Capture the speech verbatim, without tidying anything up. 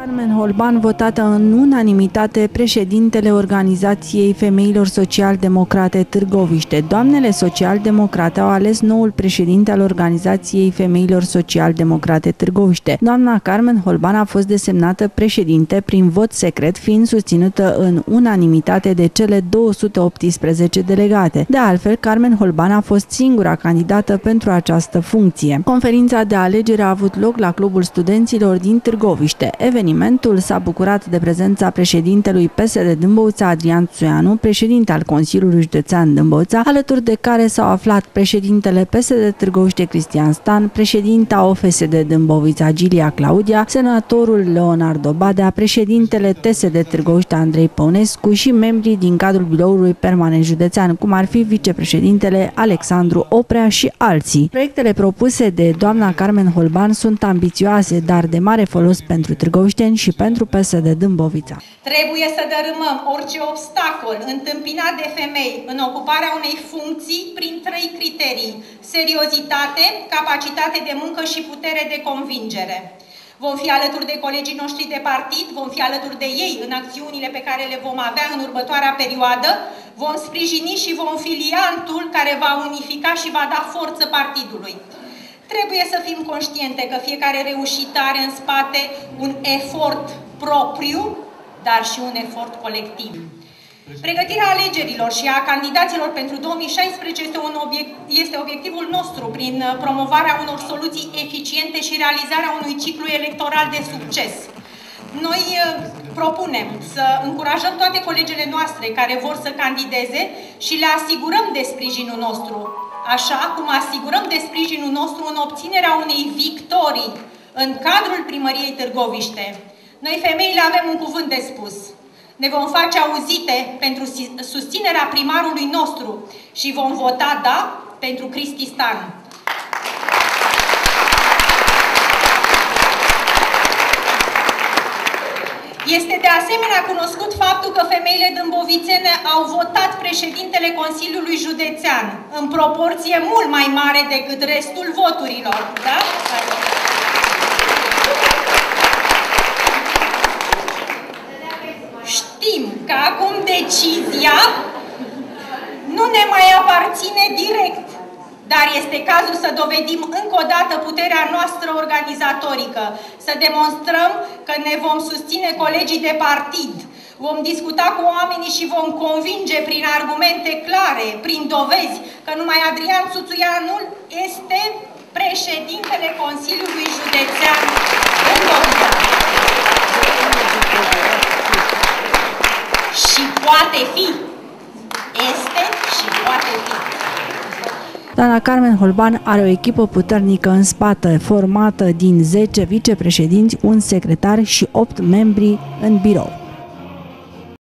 Carmen Holban, votată în unanimitate președintele Organizației Femeilor Social-Democrate Târgoviște. Doamnele social-democrate au ales noul președinte al Organizației Femeilor Social-Democrate Târgoviște. Doamna Carmen Holban a fost desemnată președinte prin vot secret, fiind susținută în unanimitate de cele două sute optsprezece delegate. De altfel, Carmen Holban a fost singura candidată pentru această funcție. Conferința de alegere a avut loc la Clubul Studenților din Târgoviște. Evenimentul s-a bucurat de prezența președintelui P S D Dâmbovița, Adrian Țuianu, președinte al Consiliului Județean Dâmbovița, alături de care s-au aflat președintele P S D Târgoviște Cristian Stan, președinta O F S D Dâmbovița Gilia Claudia, senatorul Leonardo Badea, președintele T S D Târgoviște Andrei Păunescu și membrii din cadrul biroului permanent județean, cum ar fi vicepreședintele Alexandru Oprea și alții. Proiectele propuse de doamna Carmen Holban sunt ambițioase, dar de mare folos pentru târgovișteni și pentru P S D Dâmbovița. Trebuie să dărâmăm orice obstacol întâmpinat de femei în ocuparea unei funcții prin trei criterii: seriozitate, capacitate de muncă și putere de convingere. Vom fi alături de colegii noștri de partid, vom fi alături de ei în acțiunile pe care le vom avea în următoarea perioadă, vom sprijini și vom fi liantul care va unifica și va da forță partidului. Trebuie să fim conștiente că fiecare reușită are în spate un efort propriu, dar și un efort colectiv. Pregătirea alegerilor și a candidaților pentru două mii șaisprezece este, un obiect, este obiectivul nostru prin promovarea unor soluții eficiente și realizarea unui ciclu electoral de succes. Noi propunem să încurajăm toate colegele noastre care vor să candideze și le asigurăm de sprijinul nostru, așa cum asigurăm de sprijinul nostru în obținerea unei victorii în cadrul primăriei Târgoviște. Noi, femeile, avem un cuvânt de spus. Ne vom face auzite pentru susținerea primarului nostru și vom vota da pentru Cristi Stan. Este de asemenea cunoscut faptul că femeile dâmbovițene au votat președintele Consiliului Județean în proporție mult mai mare decât restul voturilor. Da? Știm că acum decizia nu ne mai aparține direct, dar este cazul să dovedim încă o dată puterea noastră organizatorică, să demonstrăm că ne vom susține colegii de partid, vom discuta cu oamenii și vom convinge prin argumente clare, prin dovezi, că numai Adrian Țuianul este președintele Consiliului Județean Dâmbovița. Și poate fi. Este și poate fi. Doamna Carmen Holban are o echipă puternică în spate, formată din zece vicepreședinți, un secretar și opt membri în birou.